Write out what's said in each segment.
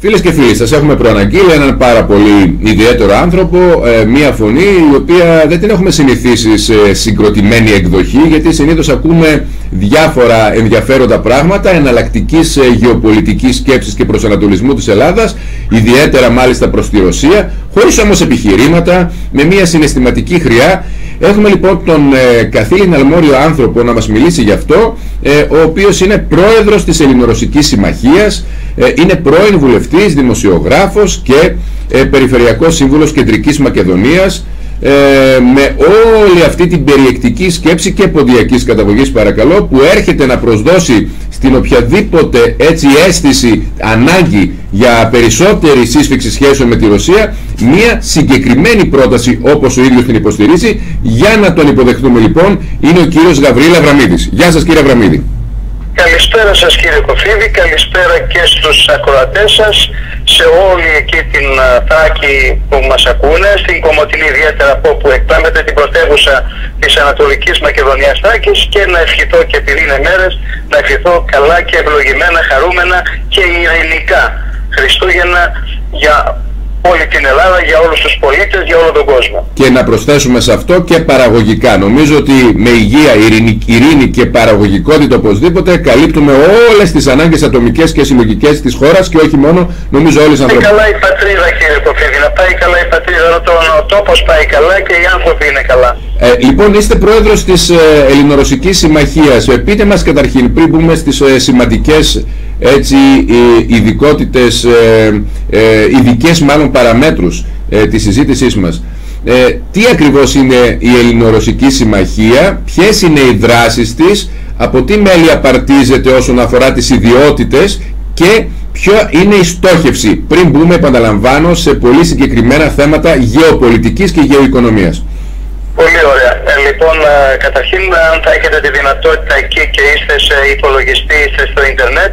Φίλες και φίλοι, σας έχουμε προαναγγείλει έναν πάρα πολύ ιδιαίτερο άνθρωπο, μία φωνή η οποία δεν την έχουμε συνηθίσει σε συγκροτημένη εκδοχή, γιατί συνήθως ακούμε διάφορα ενδιαφέροντα πράγματα εναλλακτικής γεωπολιτικής σκέψης και προσανατολισμού της Ελλάδας, ιδιαίτερα μάλιστα προς τη Ρωσία, χωρίς όμως επιχειρήματα, με μία συναισθηματική χρειά. Έχουμε λοιπόν τον καθήλυνα αλμόριο άνθρωπο να μας μιλήσει γι' αυτό, ο οποίος είναι πρόεδρος της Ελληνορωσικής Συμμαχίας, είναι πρώην βουλευτής, δημοσιογράφος και περιφερειακός σύμβουλος Κεντρικής Μακεδονίας, με όλη αυτή την περιεκτική σκέψη και ποντιακής καταγωγής, παρακαλώ, που έρχεται να προσδώσει στην οποιαδήποτε έτσι αίσθηση, ανάγκη για περισσότερη σύσφυξη σχέσεων με τη Ρωσία, μια συγκεκριμένη πρόταση, όπως ο ίδιος την υποστηρίζει. Για να τον υποδεχτούμε λοιπόν, είναι ο κύριος Γαβρίλ Αβραμίδης. Γεια σας, κύριε Αβραμίδη. Καλησπέρα σας, κύριε Κοφίδη, καλησπέρα και στους ακροατές σας, σε όλη εκεί την Θράκη που μας ακούνε, στην Κομοτηνή ιδιαίτερα από όπου εκπέμπεται, την πρωτεύουσα της Ανατολικής Μακεδονίας Θράκης, και να ευχηθώ, και επειδή είναι μέρες, να ευχηθώ καλά και ευλογημένα, χαρούμενα και ειρηνικά Χριστούγεννα για όλη την Ελλάδα, για όλους τους πολίτες, για όλο τον κόσμο. Και να προσθέσουμε σε αυτό και παραγωγικά. Νομίζω ότι με υγεία, ειρήνη και παραγωγικότητα οπωσδήποτε καλύπτουμε όλες τις ανάγκες ατομικές και συλλογικές της χώρας, και όχι μόνο, νομίζω όλες τις ανθρώπους. Καλά η πατρίδα, κύριε Κοφίδη, να πάει καλά η πατρίδα, ο τόπος πάει καλά και οι άνθρωποι είναι καλά. Λοιπόν, είστε πρόεδρος της Ελληνορωσικής Συμμαχίας. Πείτε μας καταρχήν, πριν μπούμε στις σημαντικές έτσι ειδικότητες, ειδικές μάλλον παραμέτρους της συζήτησής μας, τι ακριβώς είναι η Ελληνορωσική Συμμαχία, ποιες είναι οι δράσεις της, από τι μέλη απαρτίζεται όσον αφορά τις ιδιότητες και ποια είναι η στόχευση, πριν μπούμε, επαναλαμβάνω, σε πολύ συγκεκριμένα θέματα γεωπολιτικής και γεωοικονομίας. Πολύ ωραία. Λοιπόν, καταρχήν, αν θα έχετε τη δυνατότητα εκεί και είστε σε υπολογιστή, είστε στο ίντερνετ,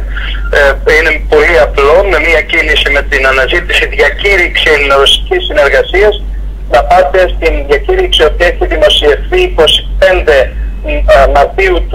είναι πολύ απλό, με μία κίνηση, με την αναζήτηση διακήρυξη ελληνορωσικής συνεργασίας, να πάτε στην διακήρυξη που έχει δημοσιευθεί 25 Μαρτίου του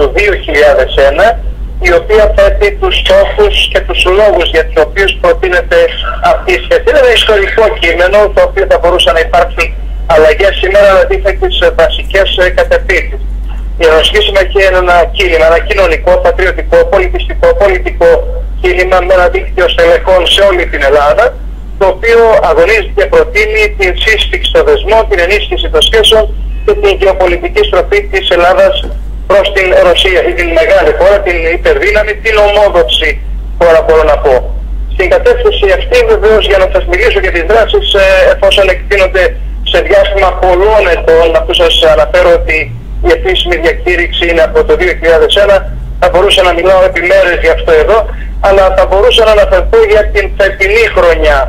2001, η οποία θέτει τους στόχους και τους λόγους για τους οποίους προτείνεται αυτή η σχέση. Είναι ένα ιστορικό κείμενο, το οποίο θα μπορούσαν να υπάρξουν αλλαγές σήμερα, αλλά δείχνει τις βασικές κατευθύνσεις. Η Ρωσική Συμμαχία είναι ένα κίνημα, ένα κοινωνικό, πατριωτικό, πολιτικό κίνημα με ένα δίκτυο στελεχών σε όλη την Ελλάδα, το οποίο αγωνίζεται και προτείνει την σύσφυξη των δεσμών, την ενίσχυση των σχέσεων και την γεωπολιτική στροφή της Ελλάδας προς την Ρωσία, ή την μεγάλη χώρα, την υπερδύναμη, την ομόδοξη χώρα, μπορώ να πω. Στην κατεύθυνση αυτή, βεβαίως, για να σας μιλήσω για τις δράσεις, εφόσον εκτείνονται σε διάστημα πολλών ετών, αφού σας αναφέρω ότι η επίσημη διακήρυξη είναι από το 2001, θα μπορούσα να μιλάω επί μέρες για αυτό εδώ, αλλά θα μπορούσα να αναφερθώ για την φετινή χρονιά.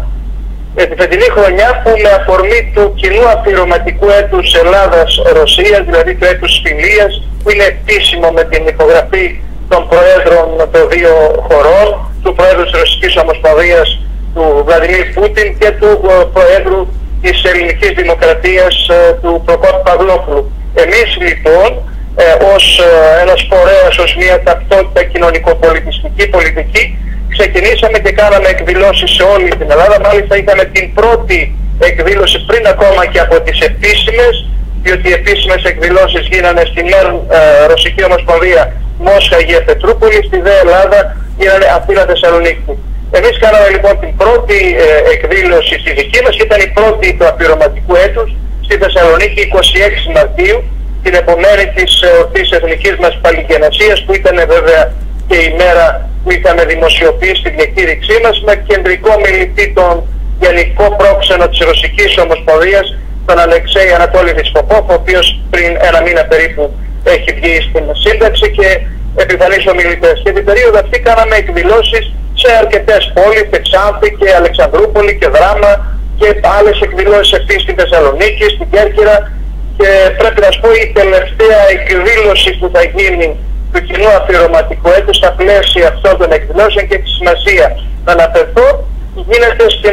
Τη φετινή χρονιά που, με αφορμή του κοινού αφιερωματικού έτους Ελλάδας-Ρωσίας, δηλαδή του έτους φιλίας, που είναι επίσημο με την υπογραφή των Προέδρων των δύο χωρών, του Προέδρου της Ρωσικής Ομοσπονδίας, του Βλαντιμίρ Πούτιν, και του Προέδρου της Ελληνικής Δημοκρατίας, του Προκόπη Παυλόπουλου. Εμείς λοιπόν, ως ένας φορέας, ως μια ταυτότητα κοινωνικοπολιτιστική πολιτική, ξεκινήσαμε και κάναμε εκδηλώσεις σε όλη την Ελλάδα. Μάλιστα είχαμε την πρώτη εκδήλωση πριν ακόμα και από τις επίσημες, διότι οι επίσημες εκδηλώσεις γίνανε στην Ρωσική Ομοσπονδία Μόσχα, Αγία Πετρούπολη, στη ΔΕ Ελλάδα γίνανε Αθήνα, Θεσσαλονίκη. Εμείς κάναμε λοιπόν την πρώτη εκδήλωση στη δική μας, και ήταν η πρώτη του αφιερωματικού έτους στη Θεσσαλονίκη 26 Μαρτίου, την επομένη της εθνικής μας παλιγενασίας, που ήταν βέβαια και η μέρα που είχαμε δημοσιοποιήσει τη διακήρυξή μας, με κεντρικό μιλητή τον Γενικό Πρόξενο της Ρωσικής Ομοσπονδίας, τον Αλεξέη Ανατόλη Δυσποπόφ, ο οποίος πριν ένα μήνα περίπου έχει βγει στην σύνταξη, και επιφανείς ομιλητές. Και την περίοδο αυτή κάναμε εκδηλώσεις σε αρκετές πόλεις, Ξάνθη και Αλεξανδρούπολη και Δράμα, και άλλες εκδηλώσεις επίσης στην Θεσσαλονίκη, στην Κέρκυρα, και πρέπει να σου πω, η τελευταία εκδήλωση που θα γίνει του κοινού αφιερωματικού έτους στα πλαίσια αυτών των εκδηλώσεων, και τη σημασία να αναφερθώ, γίνεται στην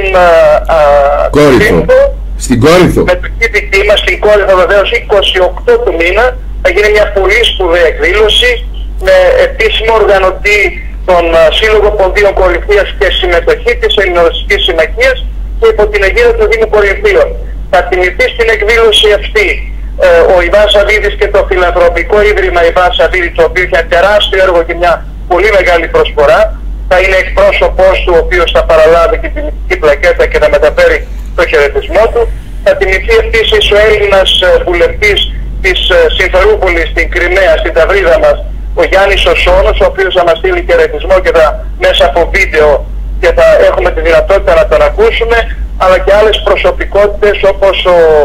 Κόρινθο. Με το KPT μας στην Κόρινθο, βεβαίως 28 του μήνα θα γίνει μια πολύ σπουδαία εκδήλωση με επίσημο οργανωτή τον Σύλλογο Ποντίων Κορινθίας και συμμετοχή της Ελληνορωσικής Συμμαχίας και υπό την αιγύδα του Δήμου Κορινθίων. Θα τιμηθεί στην εκδήλωση αυτή ο Ιβάν Σαββίδης και το Φιλανθρωπικό Ίδρυμα Ιβάν Σαββίδη, το οποίο έχει ένα τεράστιο έργο και μια πολύ μεγάλη προσφορά. Θα είναι εκπρόσωπός του, ο οποίος θα παραλάβει και την νηπική πλακέτα και θα μεταφέρει το χαιρετισμό του. Θα τιμηθεί επίσης ο Έλληνας βουλευτής της Συμφερούπολης στην Κριμαία, στην Ταυρίδα μας, ο Γιάννης Οσόνος, ο οποίος θα μας στείλει χαιρετισμό και θα μέσα από βίντεο και θα έχουμε τη δυνατότητα να τον ακούσουμε, αλλά και άλλες προσωπικότητες όπως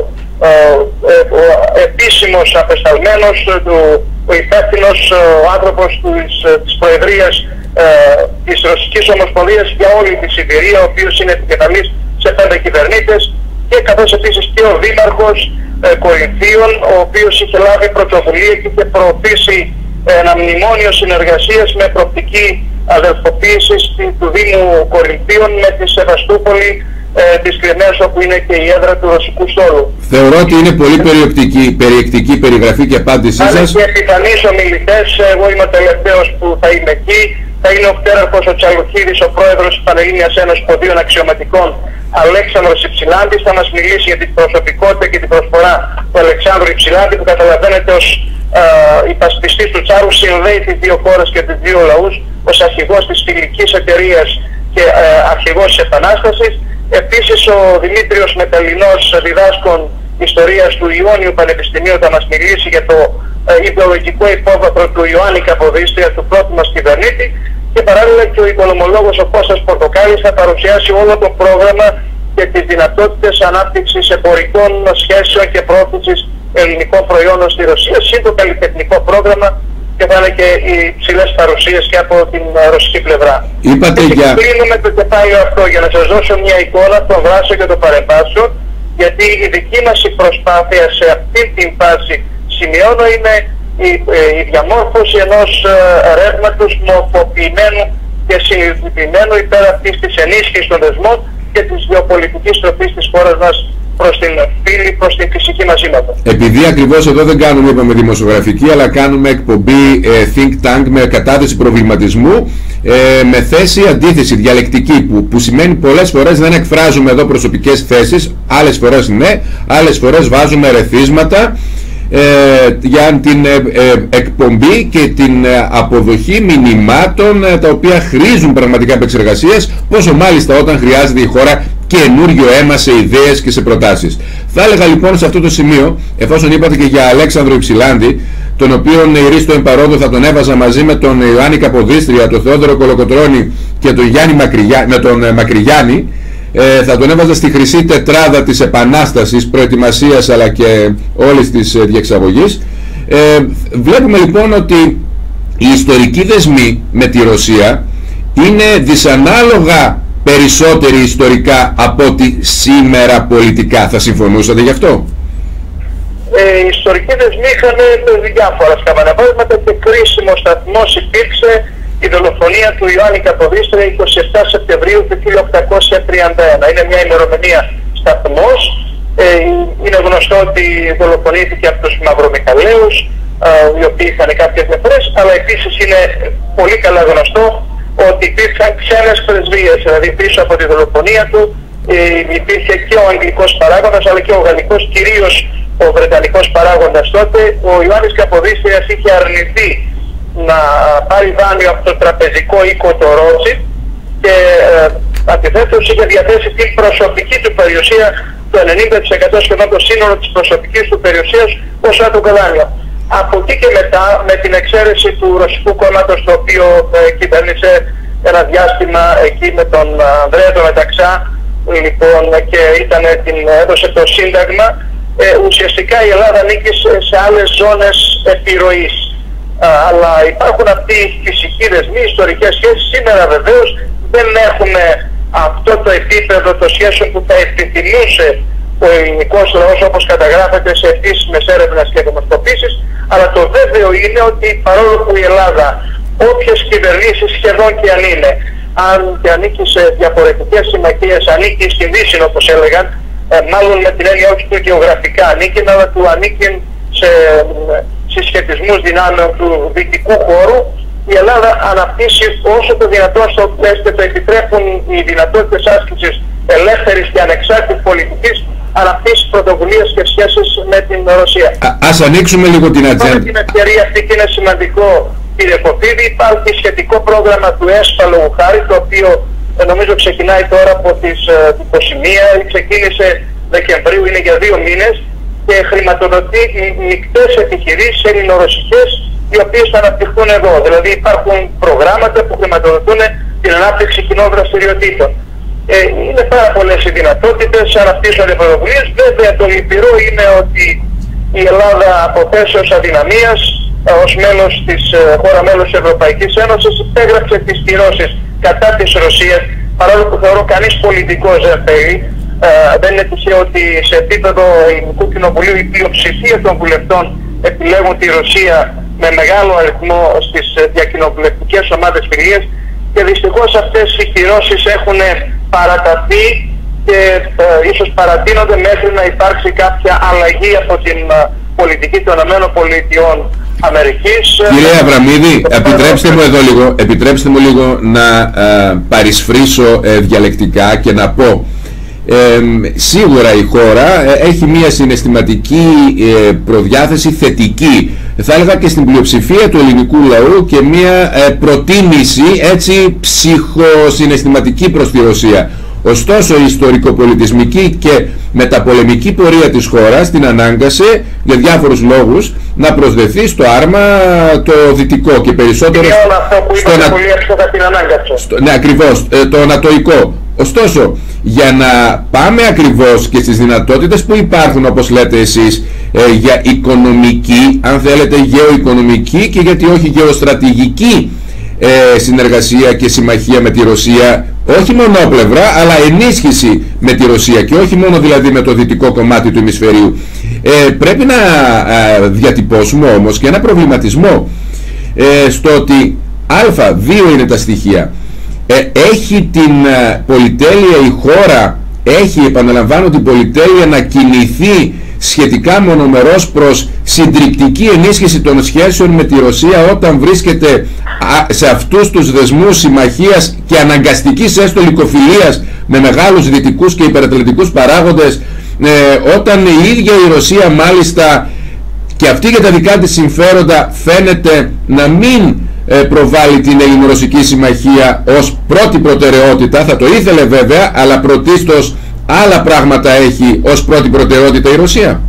ο επίσημος απεσταλμένος, ο υπεύθυνος άνθρωπος της Προεδρίας της Ρωσικής Ομοσπονδίας για όλη τη Σιβηρία, ο οποίος είναι επικεφαλής σε 5 κυβερνήτες, και καθώς επίσης και ο Δήμαρχος Κορινθίων, ο οποίος είχε λάβει πρωτοβουλία και είχε προωθήσει ένα μνημόνιο συνεργασίας με προοπτική αδελφοποίηση του Δήμου Κορινθίων με τη Σεβαστούπολη της Κριμαίας, όπου είναι και η έδρα του Ρωσικού στόλου. Θεωρώ ότι είναι πολύ περιεκτική περιγραφή και απάντησή σας. Αν και επιφανείς ομιλητές, εγώ είμαι ο τελευταίος που θα είμαι εκεί. Θα είναι ο πτέραρχος ο Τσαλουχίδης, ο πρόεδρος της Πανελλήνιας Ένωσης Ποντίων Αξιωματικών, Αλέξανδρος Υψηλάντης. Θα μας μιλήσει για την προσωπικότητα και την προσφορά του Αλεξάνδρου Υψηλάντη, που καταλαβαίνετε ως υπασπιστής του Τσάρου συνδέει τις δύο χώρες και τους δύο λαούς, ως αρχηγός της φιλικής εταιρείας και αρχηγός της Επανάστασης. Επίσης ο Δημήτριος Μεταλλινός, διδάσκων ιστορίας του Ιόνιου Πανεπιστημίου, θα μας μιλήσει για το ιδεολογικό υπόβαθρο του Ιωάννη Καποδίστρια, του πρώτου μας κυβερνήτη, και παράλληλα και ο οικονομολόγος ο Κώστας Πορτοκάλης θα παρουσιάσει όλο το πρόγραμμα και τις δυνατότητες ανάπτυξης εμπορικών σχέσεων και πρόθεσης ελληνικών προϊόντων στη Ρωσία, συν το καλλιτεχνικό πρόγραμμα, και θα είναι και οι ψηλές παρουσίες και από την ρωσική πλευρά. Είπατε και για... κλείνουμε το κεφάλαιο αυτό για να σας δώσω μια εικόνα των δράσεων και των παρεμβάσεων, γιατί η δική μας προσπάθεια σε αυτή την φάση, σημειώνω, είναι η διαμόρφωση ενός ρεύματος μορφοποιημένου και συνειδητοποιημένου υπέρ αυτής της ενίσχυσης των δεσμών και της γεωπολιτικής τροφής της χώρας μας προς την φύλη, προς την φυσική μαζίματα. Επειδή ακριβώς εδώ δεν κάνουμε, είπαμε, δημοσιογραφική, αλλά κάνουμε εκπομπή think tank με κατάθεση προβληματισμού, με θέση αντίθεση διαλεκτική, που σημαίνει πολλές φορές δεν εκφράζουμε εδώ προσωπικές θέσεις, άλλες φορές ναι, άλλες φορές βάζουμε ερεθίσματα για την εκπομπή και την αποδοχή μηνυμάτων τα οποία χρήζουν πραγματικά επεξεργασίες, πόσο μάλιστα όταν χρειάζεται η χώρα καινούριο αίμα σε ιδέες και σε προτάσεις. Θα έλεγα λοιπόν σε αυτό το σημείο, εφόσον είπατε και για Αλέξανδρο Υψηλάντη, τον οποίον ειρήστο εμπαρόδο θα τον έβαζα μαζί με τον Ιωάννη Καποδίστρια, τον Θεόδωρο Κολοκοτρώνη και τον Γιάννη με τον Μακρυγιάννη, θα τον έβαζα στη χρυσή τετράδα της Επανάστασης, προετοιμασίας αλλά και όλης της διεξαγωγής. Βλέπουμε λοιπόν ότι οι ιστορικοί δεσμοί με τη Ρωσία είναι δυσανάλογα περισσότεροι ιστορικά από ότι σήμερα πολιτικά. Θα συμφωνούσατε γι' αυτό? Οι ιστορικοί δεσμοί είχαν διάφορα σκαμπανεβάσματα και κρίσιμο σταθμός υπήρξε η δολοφονία του Ιωάννη Καποδίστρια 27 Σεπτεμβρίου του 1831. Είναι μια ημερομηνία σταθμός. Είναι γνωστό ότι δολοφονήθηκε από τους Μαυρομιχαλαίους, οι οποίοι είχαν κάποιες διαφορές, αλλά επίσης είναι πολύ καλά γνωστό ότι υπήρξαν ξένες πρεσβείες, δηλαδή πίσω από τη δολοφονία του υπήρχε και ο αγγλικός παράγοντας αλλά και ο γαλλικός, κυρίως ο βρετανικός παράγοντας τότε. Ο Ιωάννης Καποδίστριας είχε αρνηθεί να πάρει δάνειο από το τραπεζικό οίκο το Ρότσιλντ και αντιθέτως είχε διαθέσει την προσωπική του περιουσία, το 90% σχεδόν το σύνολο της προσωπικής του περιουσίας, ως άτομο δάνειο. Από εκεί και μετά, με την εξαίρεση του Ρωσικού κόμματος, το οποίο κυβέρνησε ένα διάστημα εκεί με τον Ανδρέα τον Μεταξά, λοιπόν, και έδωσε το Σύνταγμα, ουσιαστικά η Ελλάδα ανήκει σε άλλες ζώνες επιρροής. Αλλά υπάρχουν αυτοί οι φυσικοί δεσμοί, ιστορικές σχέσεις. Σήμερα βεβαίως δεν έχουμε αυτό το επίπεδο των σχέσεων που θα επιθυμούσε ο ελληνικός λαός, όπως καταγράφεται σε επίσημες έρευνες και δημοσκοπήσεις, αλλά το βέβαιο είναι ότι παρόλο που η Ελλάδα, όποιες κυβερνήσεις σχεδόν και αν είναι, αν και ανήκει σε διαφορετικές συμμαχίες, ανήκει στην Δύση όπως έλεγαν, μάλλον με την έννοια όχι του γεωγραφικά ανήκει, αλλά του ανήκει σε συσχετισμούς δυνάμεων του δυτικού χώρου, η Ελλάδα αναπτύσσει όσο το δυνατόν στο πλαίσιο το επιτρέπουν οι δυνατότητες άσκησης ελεύθερης και ανεξάρτητης πολιτικής, αναπτύσσει πρωτοβουλίες και σχέσεις με την Ρωσία. Ας ανοίξουμε λίγο την ατζέντα. Με την ευκαιρία αυτή, και είναι σημαντικό, κύριε Κοφίδη, υπάρχει σχετικό πρόγραμμα του ΕΣΠΑ λόγου χάρη, το οποίο νομίζω ξεκινάει τώρα από τις 21, ξεκίνησε Δεκεμβρίου, είναι για 2 μήνες και χρηματοδοτεί μικτές επιχειρήσεις ελληνορωσικές, οι οποίες θα αναπτυχθούν εδώ. Δηλαδή υπάρχουν προγράμματα που χρηματοδοτούν την ανάπτυξη κοινών δραστηριοτήτων. Είναι πάρα πολλές οι δυνατότητες, αναπτύσσονται πρωτοβουλίες. Βέβαια το λυπηρό είναι ότι η Ελλάδα από θέσεως αδυναμίας ως χώρα μέλος της Ευρωπαϊκής Ένωσης υπέγραψε τις κυρώσεις κατά της Ρωσίας, παρόλο που θεωρώ κανείς πολιτικός δεν θέλει. Δεν είναι τυχαίο ότι σε επίπεδο Ελληνικού Κοινοβουλίου η πλειοψηφία των βουλευτών επιλέγουν τη Ρωσία με μεγάλο αριθμό στις διακοινοβουλευτικές ομάδες φιλίας, και δυστυχώς αυτές οι κυρώσεις έχουν παραταθεί και ίσως παρατείνονται μέχρι να υπάρξει κάποια αλλαγή από την πολιτική των ΗΠΑ. Κύριε Αβραμίδη, επιτρέψτε μου λίγο να παρισφρήσω διαλεκτικά και να πω σίγουρα η χώρα έχει μια συναισθηματική προδιάθεση θετική, θα έλεγα και στην πλειοψηφία του ελληνικού λαού, και μια προτίμηση έτσι ψυχοσυναισθηματική προς τη Ρωσία. Ωστόσο η ιστορικοπολιτισμική και μεταπολεμική πορεία της χώρας την ανάγκασε για διάφορους λόγους να προσδεθεί στο άρμα το δυτικό και περισσότερο ναι, ακριβώς, το ανατοϊκό. Ωστόσο, για να πάμε ακριβώς και στις δυνατότητες που υπάρχουν, όπως λέτε εσείς, για οικονομική, αν θέλετε γεωοικονομική και γιατί όχι γεωστρατηγική συνεργασία και συμμαχία με τη Ρωσία, όχι μονόπλευρα αλλά ενίσχυση με τη Ρωσία και όχι μόνο δηλαδή με το δυτικό κομμάτι του ημισφαιρίου, πρέπει να διατυπώσουμε όμως και ένα προβληματισμό στο ότι δύο είναι τα στοιχεία. Έχει την πολυτέλεια η χώρα, επαναλαμβάνω την πολυτέλεια να κινηθεί σχετικά μονομερώς προς συντριπτική ενίσχυση των σχέσεων με τη Ρωσία όταν βρίσκεται σε αυτούς τους δεσμούς συμμαχίας και αναγκαστικής έστω λυκοφιλίας με μεγάλους δυτικούς και υπερατλαντικούς παράγοντες, όταν η ίδια η Ρωσία μάλιστα και αυτή για τα δικά της συμφέροντα φαίνεται να μην προβάλλει την ελληνορωσική συμμαχία ως πρώτη προτεραιότητα, θα το ήθελε βέβαια, αλλά πρωτίστως άλλα πράγματα έχει ως πρώτη προτεραιότητα η Ρωσία.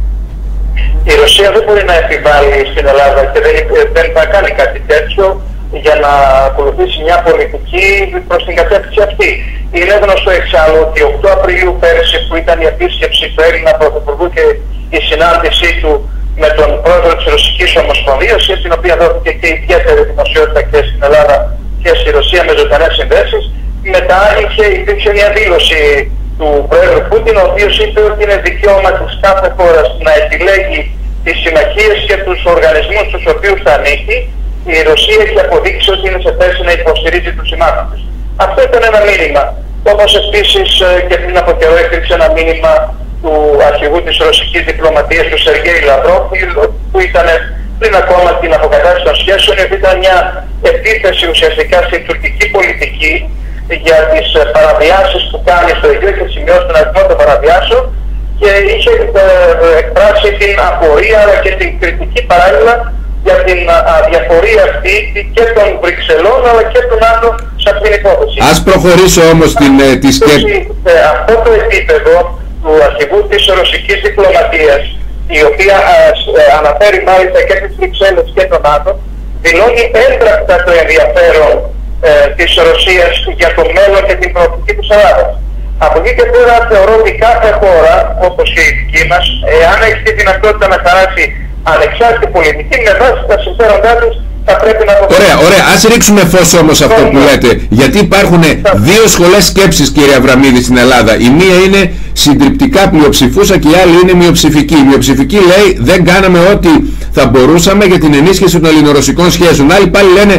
Η Ρωσία δεν μπορεί να επιβάλλει στην Ελλάδα και δεν θα κάνει κάτι τέτοιο για να ακολουθήσει μια πολιτική προς την κατεύθυνση αυτή. Είναι γνωστό εξάλλου ότι 8 Απριλίου πέρυσι, που ήταν η επίσκεψη του Έλληνα Πρωθυπουργού και η συνάντησή του με τον πρόεδρο της Ρωσικής Ομοσπονδίας, στην οποία δόθηκε και ιδιαίτερη δημοσιότητα και στην Ελλάδα και στη Ρωσία με ζωντανές συνδέσεις, μετά υπήρξε μια δήλωση του πρόεδρου Πούτιν, ο οποίος είπε ότι είναι δικαίωμα της κάθε χώρας να επιλέγει τις συμμαχίες και τους οργανισμούς στους οποίους θα ανήκει. Η Ρωσία έχει αποδείξει ότι είναι σε θέση να υποστηρίζει τους συμμάχους της. Αυτό ήταν ένα μήνυμα. Όπως επίσης και πριν από καιρό υπήρξε ένα μήνυμα του αρχηγού της ρωσικής διπλωματίας, του Σεργέη Λαυρόφ, που ήταν πριν ακόμα την αποκατάσταση των σχέσεων, ήταν μια επίθεση ουσιαστικά στην τουρκική πολιτική για τις παραβιάσεις που κάνει στο Αιγαίο και σημειώσει τον αριθμό των παραβιάσεων, και είχε εκφράσει την απορία αλλά και την κριτική παράλληλα για την αδιαφορία αυτή και των Βρυξελών αλλά και των άλλων σε αυτήν την υπόθεση. Ας προχωρήσω όμως τη σκέψη. Αυτό το επίπεδο του αρχηγού της ρωσικής διπλωματίας, η οποία αναφέρει μάλιστα και τις Βρυξέλλες και τον ΝΑΤΟ, δηλώνει έμπρακτα το ενδιαφέρον της Ρωσίας για το μέλλον και την προοπτική της Ελλάδας. Από εκεί και πέρα θεωρώ ότι κάθε χώρα, όπως και η δική μας, εάν έχει τη δυνατότητα να χαράσει ανεξάρτητη πολιτική με βάση τα συμφέροντά της, θα πρέπει να το κάνει. Ωραία. Ας ρίξουμε φως όμως αυτό που λέτε, γιατί υπάρχουν δύο σχολές σκέψης, κύριε Αβραμίδη, στην Ελλάδα. Η μία είναι συντριπτικά πλειοψηφούσα και η άλλη είναι μειοψηφική. Η μειοψηφική λέει δεν κάναμε ό,τι θα μπορούσαμε για την ενίσχυση των ελληνορωσικών σχέσεων. Άλλοι πάλι λένε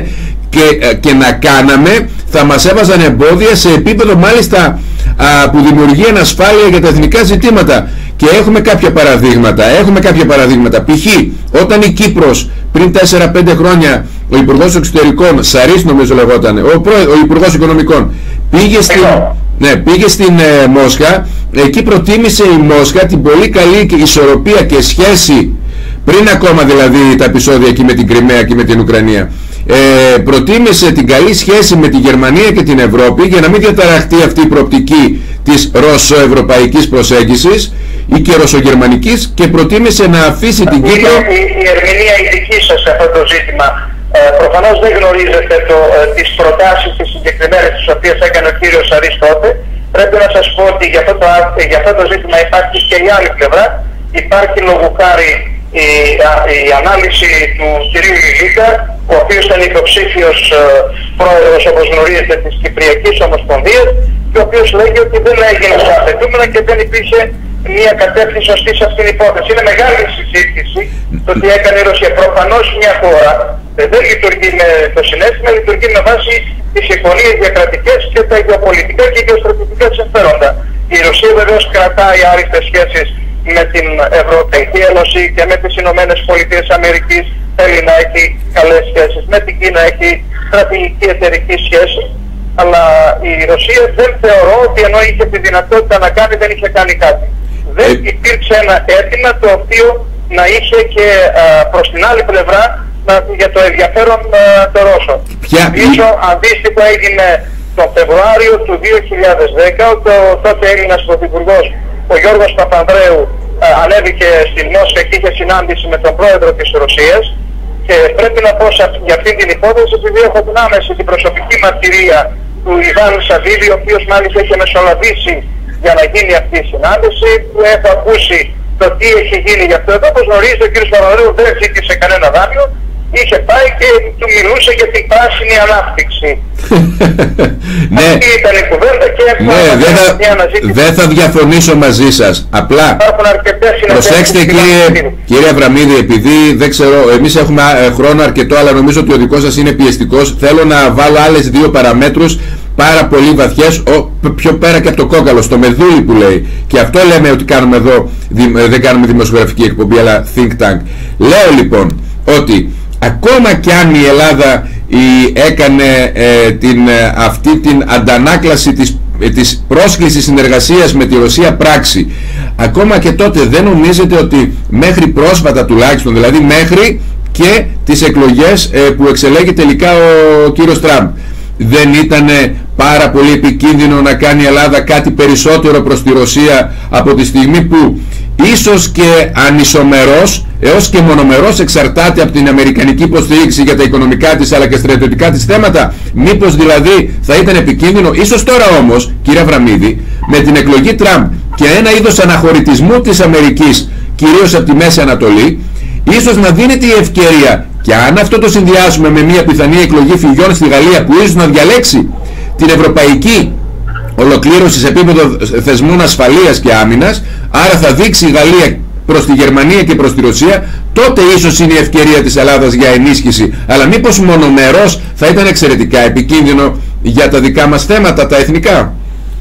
και να κάναμε θα μας έβαζαν εμπόδια σε επίπεδο μάλιστα που δημιουργεί ανασφάλεια για τα εθνικά ζητήματα. Και έχουμε κάποια παραδείγματα. Π.χ. όταν η Κύπρος πριν 4-5 χρόνια ο Υπουργός Εξωτερικών, Σαρίς νομίζω λεγόταν, ο Υπουργός Οικονομικών, πήγε στην Μόσχα. Εκεί προτίμησε η Μόσχα την πολύ καλή ισορροπία και σχέση, πριν ακόμα δηλαδή τα επεισόδια εκεί με την Κριμαία και με την Ουκρανία. Προτίμησε την καλή σχέση με τη Γερμανία και την Ευρώπη για να μην διαταραχτεί αυτή η προοπτική της ρωσοευρωπαϊκής προσέγγισης ή και ρωσογερμανικής, και προτίμησε να αφήσει την Κύπρο. Η ερμηνεία η δική σας σε αυτό το ζήτημα, προφανώς δεν γνωρίζετε τις προτάσεις τις συγκεκριμένες τις οποίες έκανε ο κύριος Σαρίς τότε. Πρέπει να σας πω ότι για αυτό το ζήτημα υπάρχει και η άλλη πλευρά. Υπάρχει λόγου χάρη η ανάλυση του κυρίου Λιλίκα, ο οποίος ήταν υποψήφιος πρόεδρος, όπως γνωρίζετε, της Κυπριακής Ομοσπονδίας, και ο οποίος λέγει ότι δεν έγινε στα απαιτούμενα και δεν υπήρχε μια κατεύθυνση σωστή σε αυτήν την υπόθεση. Είναι μεγάλη συζήτηση το τι έκανε η Ρωσία. Προφανώς μια χώρα δεν λειτουργεί με το συνέστημα, λειτουργεί με βάση τις συμφωνίες διακρατικές και τα γεωπολιτικά και γεωστρατηγικά συμφέροντα. Η Ρωσία βεβαίως κρατάει άριστες σχέσεις με την Ευρωπαϊκή Ένωση και με τις Ηνωμένες Πολιτείες Αμερικής. Θέλει να έχει καλές σχέσεις. Με την Κίνα έχει στρατηγική εταιρική σχέση. Αλλά η Ρωσία δεν θεωρώ ότι ενώ είχε τη δυνατότητα να κάνει, δεν είχε κάνει κάτι. Δεν υπήρξε ένα αίτημα το οποίο να είχε και προς την άλλη πλευρά για το ενδιαφέρον το Ρώσο. Ίσως αντίστοιχο έγινε τον Φεβρουάριο του 2010, τότε Έλληνας πρωθυπουργός ο Γιώργος Παπανδρέου ανέβηκε στην Μόσχα και είχε συνάντηση με τον πρόεδρο της Ρωσίας, και πρέπει να πω για αυτή την υπόθεση, επειδή έχω την άμεση την προσωπική μαρτυρία του Ιβάν Σαββίδη, ο οποίος μάλιστα είχε μεσολαβήσει για να γίνει αυτή η συνάντηση, που έχω ακούσει το τι έχει γίνει γι' αυτό εδώ. Όπως γνωρίζετε, ο κ. Παπανδρέου δεν ζήτησε κανένα δάνειο, είχε πάει και του μιλούσε για την πράσινη ανάπτυξη. Αυτή ήταν η κουβέντα και δεν θα διαφωνήσω μαζί σας. Απλά προσέξτε κύριε Αβραμίδη, επειδή δεν ξέρω, εμείς έχουμε χρόνο αρκετό, αλλά νομίζω ότι ο δικός σας είναι πιεστικός. Θέλω να βάλω άλλες δύο παραμέτρους πάρα πολύ βαθιές, πιο πέρα και από το κόκαλο, στο μεδούλι που λέει. Και αυτό λέμε ότι κάνουμε εδώ, δεν κάνουμε δημοσιογραφική εκπομπή, αλλά think tank. Λέω λοιπόν ότι ακόμα κι αν η Ελλάδα έκανε αυτή την αντανάκλαση της πρόσκλησης συνεργασίας με τη Ρωσία πράξη, ακόμα και τότε δεν νομίζετε ότι μέχρι πρόσφατα τουλάχιστον, δηλαδή μέχρι και τις εκλογές που εξελέγει τελικά ο κύριος Τραμπ, δεν ήταν πάρα πολύ επικίνδυνο να κάνει η Ελλάδα κάτι περισσότερο προς τη Ρωσία από τη στιγμή που ίσως και ανισομερός έως και μονομερός εξαρτάται από την αμερικανική υποστήριξη για τα οικονομικά της αλλά και στρατιωτικά της θέματα? Μήπως δηλαδή θα ήταν επικίνδυνο, ίσως τώρα όμως, κύριε Αβραμίδη, με την εκλογή Τραμπ και ένα είδος αναχωρητισμού της Αμερικής, κυρίως από τη Μέση Ανατολή, ίσως να δίνεται η ευκαιρία, και αν αυτό το συνδυάσουμε με μια πιθανή εκλογή φυγιών στη Γαλλία που ίσως να διαλέξει την ευρωπαϊκή ολοκλήρωση σε επίπεδο θεσμών ασφαλείας και άμυνας, άρα θα δείξει η Γαλλία προς τη Γερμανία και προς τη Ρωσία, τότε ίσως είναι η ευκαιρία της Ελλάδας για ενίσχυση. Αλλά μήπως μονομερός θα ήταν εξαιρετικά επικίνδυνο για τα δικά μας θέματα, τα εθνικά?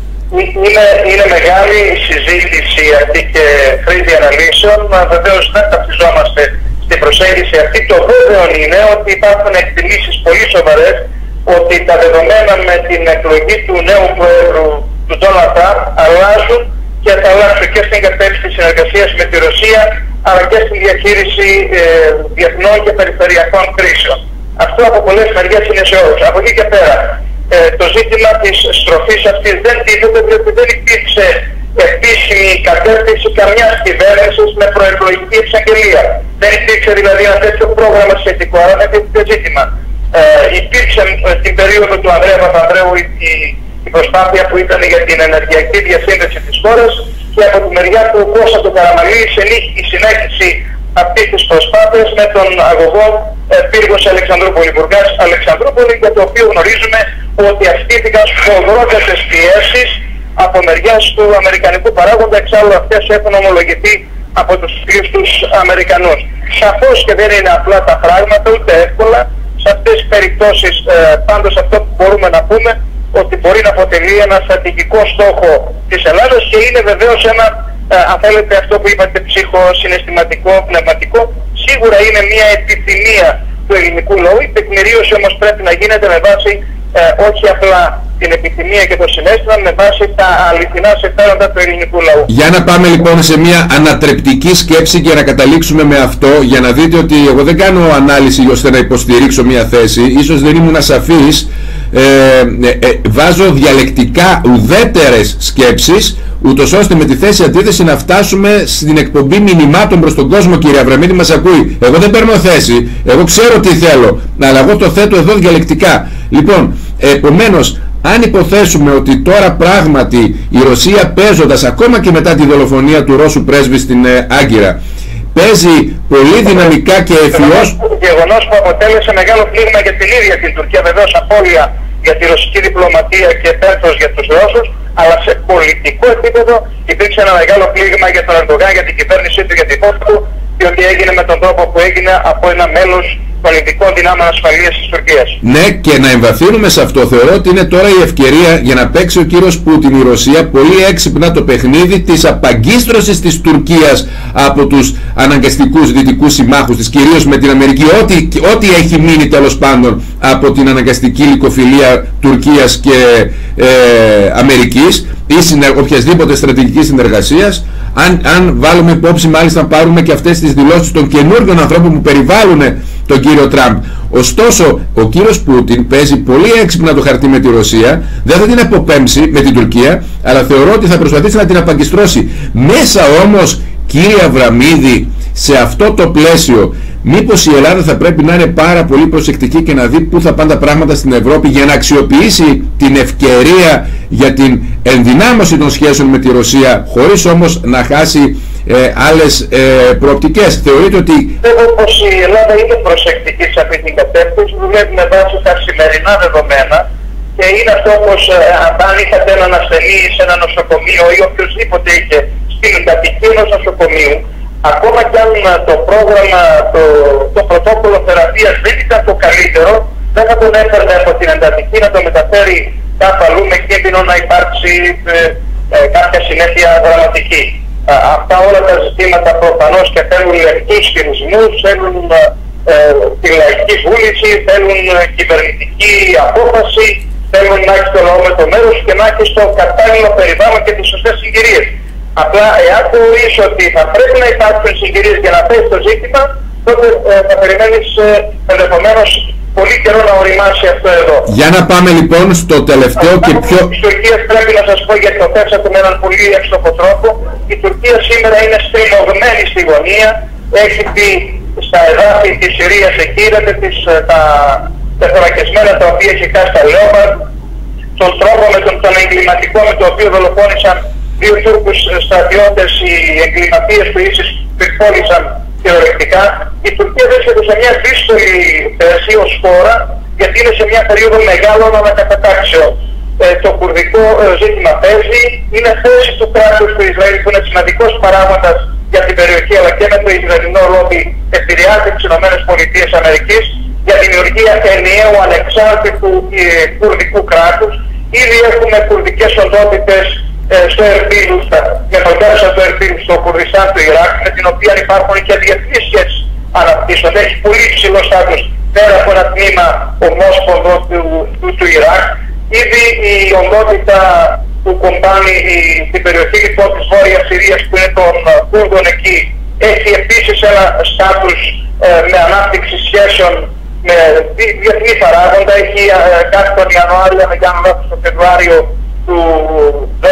Είναι μεγάλη συζήτηση αυτή και χρήση αναλύσεων. Βεβαίως δεν ταυτιζόμαστε στην προσέγγιση αυτή. Το βέβαιο είναι ότι υπάρχουν εκτιμήσεις πολύ σοβαρές ότι τα δεδομένα με την εκλογή του νέου Προέδρου, του Ντόναλντ Τραμπ, αλλάζουν και θα αλλάξουν και στην κατεύθυνση της συνεργασίας με τη Ρωσία, αλλά και στην διαχείριση διεθνών και περιφερειακών κρίσεων. Αυτό από πολλές μεριές είναι σε όλους. Από εκεί και πέρα, το ζήτημα της στροφής αυτής δεν τίθεται, διότι δεν υπήρξε επίσημη κατεύθυνση καμιάς κυβέρνησης με προεκλογική εξαγγελία. Δεν υπήρξε δηλαδή ένα τέτοιο πρόγραμμα σχετικό, αλλά με τέτοιο ζήτημα. Υπήρξε στην περίοδο του Ανδρέα Παπανδρέου η προσπάθεια που ήταν για την ενεργειακή διασύνδεση της χώρας, και από τη μεριά του Κώστα του Καραμαλή η συνέχιση αυτής της προσπάθειας με τον αγωγό πύργος Αλεξανδρούπολη, Μπουργκάς Αλεξανδρούπολη, για το οποίο γνωρίζουμε ότι αυξήθηκαν σφοδρότατες πιέσεις από μεριάς του αμερικανικού παράγοντα. Εξάλλου αυτές έχουν ομολογηθεί από τους φίλους τους Αμερικανούς. Σαφώς και δεν είναι απλά τα πράγματα, ούτε εύκολα. Σε αυτές τις περιπτώσεις πάντως αυτό που μπορούμε να πούμε ότι μπορεί να αποτελεί ένα στρατηγικό στόχο της Ελλάδας, και είναι βεβαίως ένα, αν θέλετε αυτό που είπατε, ψυχοσυναισθηματικό, πνευματικό Σίγουρα είναι μια επιθυμία του ελληνικού λαού. Η τεκμηρίωση όμως πρέπει να γίνεται με βάση όχι απλά την επιθυμία και το συναίσθημα, με βάση τα αληθινά συμφέροντα του ελληνικού λαού. Για να πάμε λοιπόν σε μια ανατρεπτική σκέψη και να καταλήξουμε με αυτό, για να δείτε ότι εγώ δεν κάνω ανάλυση ώστε να υποστηρίξω μια θέση, ίσως δεν ήμουν ασαφής, βάζω διαλεκτικά ουδέτερες σκέψεις, ούτως ώστε με τη θέση αντίθεση να φτάσουμε στην εκπομπή μηνυμάτων προς τον κόσμο. Κύριε Αβραμίδη, μας ακούει? Εγώ δεν παίρνω θέση, εγώ ξέρω τι θέλω, αλλά εγώ το θέτω εδώ διαλεκτικά. Λοιπόν, επομένως, αν υποθέσουμε ότι τώρα πράγματι η Ρωσία, παίζοντας ακόμα και μετά τη δολοφονία του Ρώσου πρέσβη στην Άγκυρα, παίζει πολύ δυναμικά και ευφυώς. Γεγονός που αποτέλεσε μεγάλο πλήγμα για την ίδια την Τουρκία, βεβαίως απώλεια για τη ρωσική διπλωματία και πένθος για τους Ρώσους, αλλά σε πολιτικό επίπεδο υπήρξε ένα μεγάλο πλήγμα για τον Ερντογάν, για την κυβέρνησή του, για την χώρα του, διότι έγινε με τον τρόπο που έγινε από ένα μέλος των ειδικών δυνάμεων ασφαλείας της Τουρκίας. Ναι, και να εμβαθύνουμε σε αυτό. Θεωρώ ότι είναι τώρα η ευκαιρία για να παίξει ο κύριος Πούτιν, η Ρωσία, πολύ έξυπνα το παιχνίδι της απαγκίστρωσης της Τουρκίας από τους αναγκαστικούς δυτικούς συμμάχους της, κυρίως με την Αμερική, ό,τι έχει μείνει τέλος πάντων από την αναγκαστική λυκοφιλία Τουρκίας και Αμερικής, ή οποιασδήποτε στρατηγικής συνεργασίας. Αν βάλουμε υπόψη, μάλιστα, πάρουμε και αυτές τις δηλώσεις των καινούριων ανθρώπων που περιβάλλουν τον κύριο Τραμπ. Ωστόσο, ο κύριος Πούτιν παίζει πολύ έξυπνα το χαρτί με τη Ρωσία, δεν θα την αποπέμψει με την Τουρκία, αλλά θεωρώ ότι θα προσπαθήσει να την απαγκιστρώσει. Μέσα όμως, κύριε Αβραμίδη, σε αυτό το πλαίσιο, μήπως η Ελλάδα θα πρέπει να είναι πάρα πολύ προσεκτική και να δει πού θα πάνε τα πράγματα στην Ευρώπη, για να αξιοποιήσει την ευκαιρία για την ενδυνάμωση των σχέσεων με τη Ρωσία, χωρίς όμως να χάσει άλλες προοπτικές? Θεωρείτε ότι... Πιστεύω πως η Ελλάδα είναι προσεκτική σε αυτή την κατεύθυνση, δουλεύει με βάση τα σημερινά δεδομένα, και είναι αυτό πως αν είχατε έναν ασθενή σε ένα νοσοκομείο ή οποιοδήποτε είχε στην εντατική ενός νοσοκομείου, ακόμα κι αν το πρόγραμμα, το πρωτόκολλο θεραπείας δεν ήταν το καλύτερο, δεν θα τον έφερνε από την εντατική να το μεταφέρει κάπου αλλού με κίνδυνο να υπάρξει κάποια συνέχεια δραματική. Αυτά όλα τα ζητήματα προφανώς και θέλουν λεπτούς χειρισμούς, θέλουν τη λαϊκή βούληση, θέλουν κυβερνητική απόφαση, θέλουν να έχει το λαό με το μέρος και να έχει στο κατάλληλο περιβάλλον και τις σωστές συγκυρίες. Απλά εάν θεωρείς ότι θα πρέπει να υπάρξουν συγκυρίες για να θέσει το ζήτημα, τότε θα περιμένεις ενδεχομένως πολύ καιρό να οριμάσει αυτό εδώ. Για να πάμε λοιπόν στο τελευταίο και πιο... Η Τουρκία, πρέπει να σας πω, γιατί το θέσατε με έναν πολύ εύστοχο τρόπο, η Τουρκία σήμερα είναι στριμωγμένη στη γωνία, έχει πει στα εδάφη της Συρίας εκεί, είδατε τα τεθωρακισμένα τα οποία έχει κάνει στα Λέοπαρντ, τον τρόπο με τον εγκληματικό με τον οποίο δολοφόνησαν 2 Τούρκους στρατιώτες, οι εγκληματίες του ίσως πυρπόλησαν θεωρητικά. Η Τουρκία βρίσκεται σε μια δύσκολη θέση ως χώρα, γιατί είναι σε μια περίοδο μεγάλων ανακατατάξεων. Το κουρδικό ζήτημα παίζει, είναι θέση του κράτους του Ισραήλ που είναι σημαντικός παράγοντας για την περιοχή, αλλά και με το Ισραηλινό λόμπι επηρεάζει τις ΗΠΑ για δημιουργία ενιαίου ανεξάρτητου κουρδικού κράτους. Ήδη έχουμε κουρδικές οντότητες στο Ερμπίλ, με τον Τέρσα του Ερμπίλ, στο Κουρδιστάν του Ιράκ, με την οποία υπάρχουν και διεθνείς σχέσεις αναπτύσσονται. Έχει πολύ ψηλό στάτους πέρα από ένα τμήμα ομόσπονδο του Ιράκ. Ήδη η οντότητα που κομπάνει την περιοχή λοιπόν της Βόρειας Συρίας, που είναι των Κούρδων εκεί, έχει επίσης ένα στάτους με ανάπτυξη σχέσεων με διεθνή παράγοντα. Έχει κάνει τον Ιανουάριο, με τον Φεβρουάριο του 2015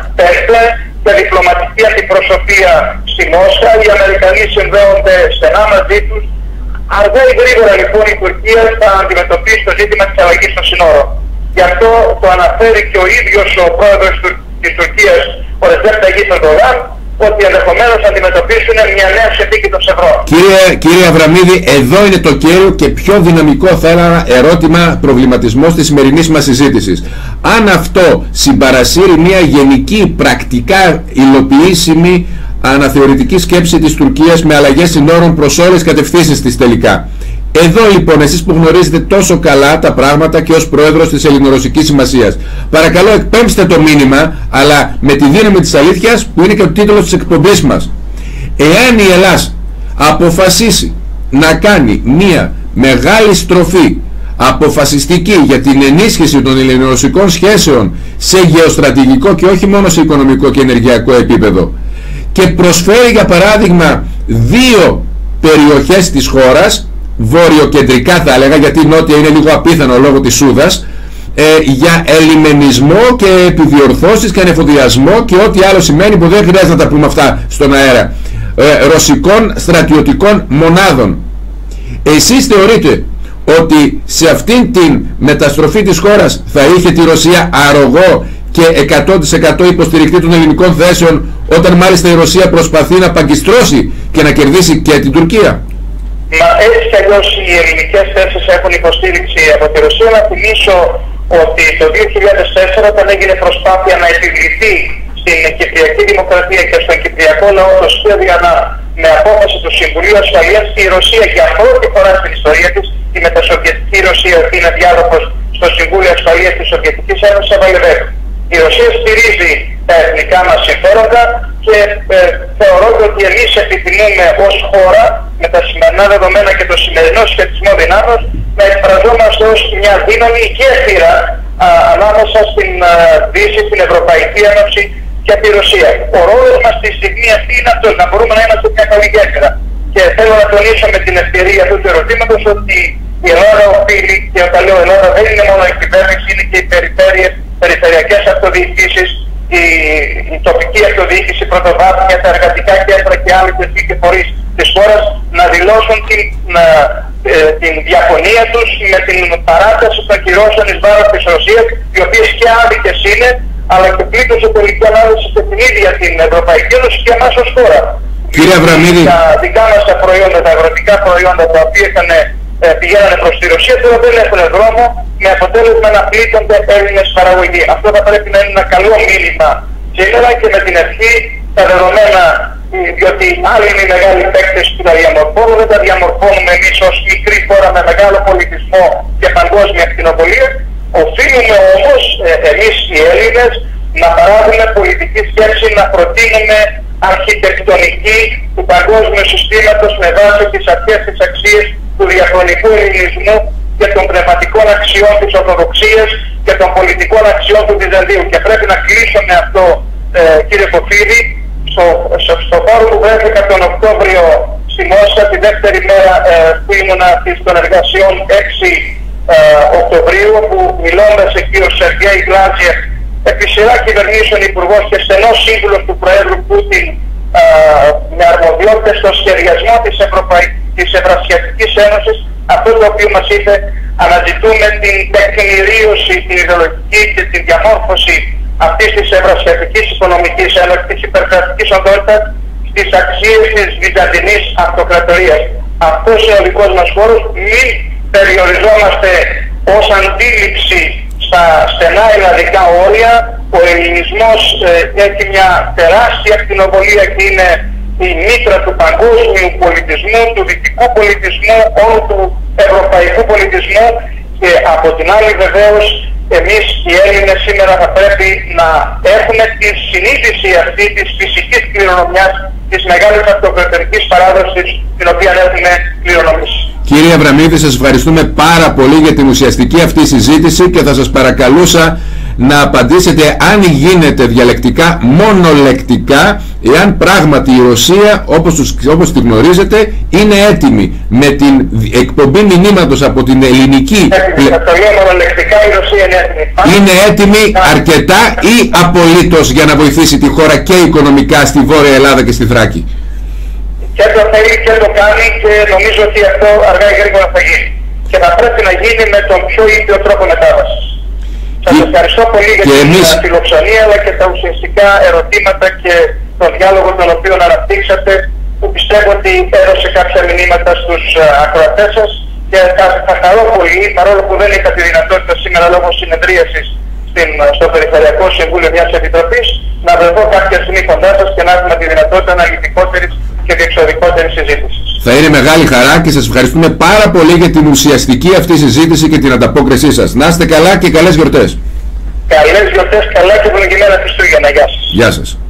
και διπλωματική αντιπροσωπεία στη Μόσχα. Οι Αμερικανοί συνδέονται στενά μαζί τους. Αργά ή γρήγορα λοιπόν η Τουρκία θα αντιμετωπίσει το ζήτημα της αλλαγής των συνόρων. Γι' αυτό το αναφέρει και ο ίδιος ο πρόεδρος της Τουρκίας, ο Ρετζέπ Ταγιπ Ερντογάν, ότι ενδεχομένως θα αντιμετωπίσουν μια νέα συνθήκη των Ευρώ. Κύριε Αβραμίδη, εδώ είναι το κέριο και πιο δυναμικό, θα έλεγα, ερώτημα, προβληματισμός της σημερινής μας συζήτησης. Αν αυτό συμπαρασύρει μια γενική, πρακτικά υλοποιήσιμη αναθεωρητική σκέψη της Τουρκίας με αλλαγές συνόρων προς όλες τις κατευθύνσεις της τελικά. Εδώ λοιπόν, εσείς που γνωρίζετε τόσο καλά τα πράγματα και ως πρόεδρος της Ελληνορωσικής Συμμασίας, παρακαλώ εκπέμψτε το μήνυμα, αλλά με τη δύναμη της αλήθειας, που είναι και ο τίτλος της εκπομπής μας. Εάν η Ελλάς αποφασίσει να κάνει μία μεγάλη στροφή αποφασιστική για την ενίσχυση των ελληνορωσικών σχέσεων σε γεωστρατηγικό και όχι μόνο σε οικονομικό και ενεργειακό επίπεδο, και προσφέρει για παράδειγμα δύο περιοχές της χώρας, βόρειο-κεντρικά θα έλεγα, γιατί η νότια είναι λίγο απίθανο λόγω της Σούδας, για ελιμενισμό και επιδιορθώσεις και ανεφοδιασμό και ό,τι άλλο σημαίνει, που δεν χρειάζεται να τα πούμε αυτά στον αέρα, ρωσικών στρατιωτικών μονάδων. Εσείς θεωρείτε ότι σε αυτήν την μεταστροφή της χώρας θα είχε τη Ρωσία αρρωγό και 100% υποστηρικτή των ελληνικών θέσεων, όταν μάλιστα η Ρωσία προσπαθεί να παγκιστρώσει και να κερδίσει και την Τουρκία? Μα έτσι κι αλλιώς οι ελληνικές θέσεις έχουν υποστήριξη από τη Ρωσία. Να θυμίσω ότι το 2004, όταν έγινε προσπάθεια να επιβληθεί στην Κυπριακή Δημοκρατία και στον Κυπριακό λαό το σχέδιο με απόφαση του Συμβουλίου Ασφαλείας, η Ρωσία για πρώτη φορά στην ιστορία της, η μετασοβιετική Ρωσία, που είναι διάδοχος στο Συμβούλιο Ασφαλείας της Σοβιετικής Ένωσης, έβαλε βέτο. Η Ρωσία στηρίζει τα εθνικά μας συμφέροντα και θεωρώ ότι εμείς επιθυμούμε ως χώρα, με τα σημερινά δεδομένα και το σημερινό σχετισμό δυνάμεων, να εκφραζόμαστε ως μια δύναμη γέφυρα ανάμεσα στην Δύση, στην Ευρωπαϊκή Ένωση και τη Ρωσία. Ο ρόλος μας στη στιγμή αυτή είναι αυτός, να μπορούμε να είμαστε μια καλή γέφυρα. Και θέλω να τονίσω με την ευκαιρία αυτού του ερωτήματος ότι η Ελλάδα οφείλει, και όταν λέω Ελλάδα δεν είναι μόνο η κυβέρνηση, είναι και οι περιφέρειες, περιφερειακές αυτοδιοικήσεις, η τοπική αυτοδιοίκηση, πρωτοβάθμια, τα εργατικά κέντρα και άλλοι θεσμοί και φορείς της χώρας να δηλώσουν την διαφωνία τους με την παράταση των κυρώσεων εις βάρος της Ρωσίας, οι οποίες και άδικες είναι, αλλά και πλήττουν σε τελική ανάλυση και την ίδια την Ευρωπαϊκή Ένωση και εμάς ως χώρα. Κύριε Αβραμίδη, τα δικά μας τα προϊόντα, τα αγροτικά προϊόντα, τα οποία πηγαίνανε προς τη Ρωσία, τώρα δεν έχουν δρόμο, με αποτέλεσμα να πλήττονται Έλληνες παραγωγοί. Αυτό θα πρέπει να είναι ένα καλό μήνυμα σήμερα, και με την ευχή τα δεδομένα, διότι άλλοι είναι οι μεγάλοι παίκτες που τα διαμορφώνουν, δεν τα διαμορφώνουμε εμείς ως μικρή χώρα με μεγάλο πολιτισμό και παγκόσμια κτηνοπολία. Οφείλουμε όμως εμείς οι Έλληνες να παράγουμε πολιτική σκέψη, να προτείνουμε αρχιτεκτονική του παγκόσμιου συστήματος με βάση τις αρχές, τις αξίες του διαχρονικού ελληνισμού και των πνευματικών αξιών της Ορθοδοξίας και των πολιτικών αξιών του Βυζαντίου. Και πρέπει να κλείσω με αυτό, κύριε Κοφίδη, στο φόρο που βρέθηκα τον Οκτώβριο στη Μόσχα, τη δεύτερη μέρα που ήμουνα των εργασιών 6 Οκτωβρίου, που μιλώντας εκεί ο Σεργέη Γκλάντζιεφ, επί σειρά κυβερνήσεων υπουργός και στενός σύμβουλος του Προέδρου Πούτιν, με αρμοδιότητες στο σχεδιασμό της Ευρασιατικής Ένωσης, αυτό το οποίο μας είπε, αναζητούμε την τεκμηρίωση, την ιδεολογική και την διαμόρφωση αυτής της Ευρασιατικής Οικονομικής Ένωσης, της υπερκρατικής οντότητας, στις αξίες της Βυζαντινής Αυτοκρατορίας. Αυτός είναι ο δικός μας χώρος. Μην περιοριζόμαστε ως αντίληψη στα στενά ελλαδικά όρια. Ο ελληνισμός έχει μια τεράστια κτηνοβολία και είναι η μήτρα του παγκόσμιου πολιτισμού, του δυτικού πολιτισμού, όλου του ευρωπαϊκού πολιτισμού, και από την άλλη βεβαίως εμείς οι Έλληνες σήμερα θα πρέπει να έχουμε τη συνείδηση αυτή της φυσικής κληρονομιάς, της μεγάλης αυτοκρατορικής παράδοσης την οποία έχουμε κληρονομήσει. Κύριε Αβραμίδη, σας ευχαριστούμε πάρα πολύ για την ουσιαστική αυτή συζήτηση και θα σας παρακαλούσα να απαντήσετε, αν γίνεται διαλεκτικά, μονολεκτικά, εάν πράγματι η Ρωσία, όπως τη γνωρίζετε, είναι έτοιμη με την εκπομπή μηνύματος από την ελληνική είναι έτοιμη αρκετά ή απολύτως για να βοηθήσει τη χώρα και οικονομικά στη Βόρεια Ελλάδα και στη Θράκη? Και το θέλει και το κάνει, και νομίζω ότι αυτό αργά ή γρήγορα θα γίνει. Και θα πρέπει να γίνει με τον πιο ήπιο τρόπο μετάβασης. Σας ευχαριστώ πολύ για την φιλοξενία, αλλά και τα ουσιαστικά ερωτήματα και τον διάλογο τον οποίο αναπτύξατε, που πιστεύω ότι έδωσε κάποια μηνύματα στους ακροατές σας, και θα χαρώ πολύ, παρόλο που δεν είχα τη δυνατότητα σήμερα λόγω συνεδρίασης στο Περιφερειακό Συμβούλιο μιας Επιτροπής, να βρεθώ κάποια στιγμή κοντά σας και να έχουμε τη δυνατότητα αναλυτικότερης και διεξοδικότερης συζήτησης. Θα είναι μεγάλη χαρά και σας ευχαριστούμε πάρα πολύ για την ουσιαστική αυτή συζήτηση και την ανταπόκρισή σας. Να είστε καλά και καλές γιορτές. Καλές γιορτές, καλά και ευλογημένα Χριστούγεννα. Γεια σας. Γεια σας.